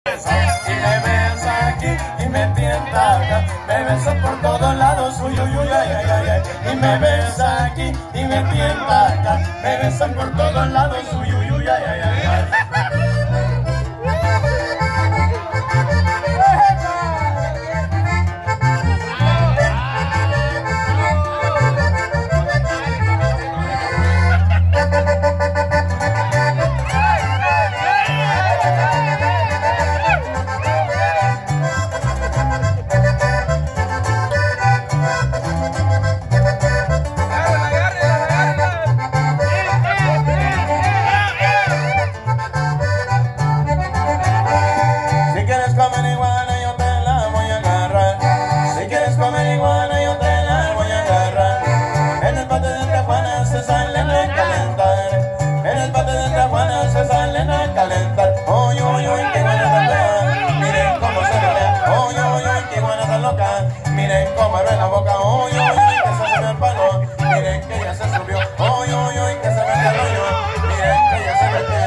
Y me besa aquí y me tienta acá, me besa por todos lados, uy, uy, uy, ay, ay, ay, ay. Y me besa aquí y me tienta acá, me besa por todos lados, uy, uy, uy, ay, ay, ay, ay. Se salen a calentar, oy, oy, oy, qué buena tan loca, miren cómo se pelea, oy, oy, oy, qué buena tan loca, miren cómo abre la boca, oy, oy, oy, que se subió el palo, miren que ya se subió, oy, oy, oy, que se mete el rollo, miren que ya se metió.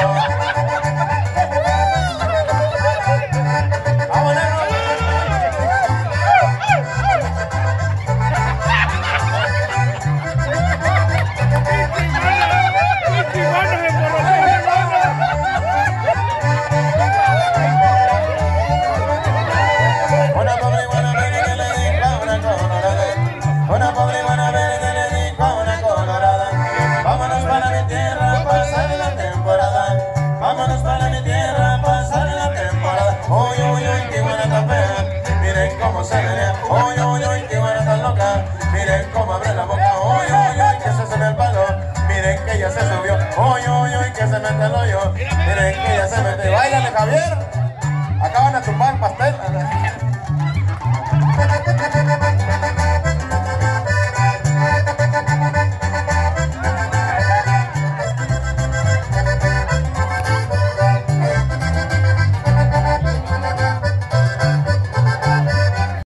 Oy, oy, oy, qué buena tan loca, miren cómo abre la boca, oy, oy, oy, que se sube el palo, miren que ya se subió, oy, oy, oy, que se mete el hoyo, miren que ya se mete, ¡báilale, Javier!